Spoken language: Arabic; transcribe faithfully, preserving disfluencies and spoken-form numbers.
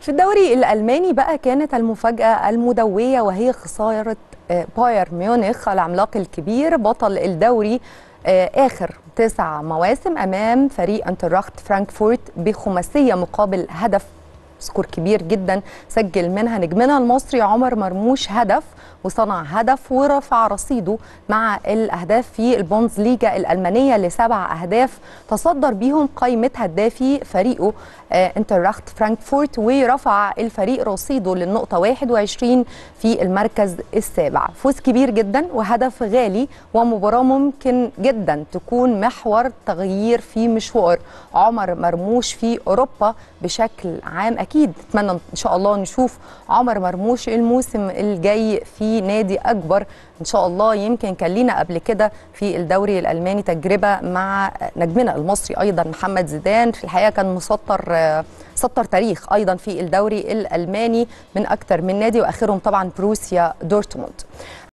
في الدوري الألماني بقى كانت المفاجأة المدوية وهي خسارة بايرن ميونخ العملاق الكبير بطل الدوري آخر تسع مواسم أمام فريق انتراخت فرانكفورت بخماسية مقابل هدف. سكور كبير جدا سجل منها نجمنا المصري عمر مرموش هدف وصنع هدف ورفع رصيده مع الأهداف في البوندسليجا الألمانية لسبع أهداف تصدر بيهم قائمة هدافي فريقه انتراخت فرانكفورت ورفع الفريق رصيده للنقطة واحد وعشرين في المركز السابع. فوز كبير جدا وهدف غالي ومباراة ممكن جدا تكون محور تغيير في مشوار عمر مرموش في أوروبا بشكل عام. أكيد نتمنى إن شاء الله نشوف عمر مرموش الموسم الجاي في نادي أكبر إن شاء الله. يمكن كان لينا قبل كده في الدوري الألماني تجربة مع نجمنا المصري أيضا محمد زيدان، في الحقيقة كان مسطر سطر تاريخ أيضا في الدوري الألماني من أكثر من نادي وآخرهم طبعا بروسيا دورتموند.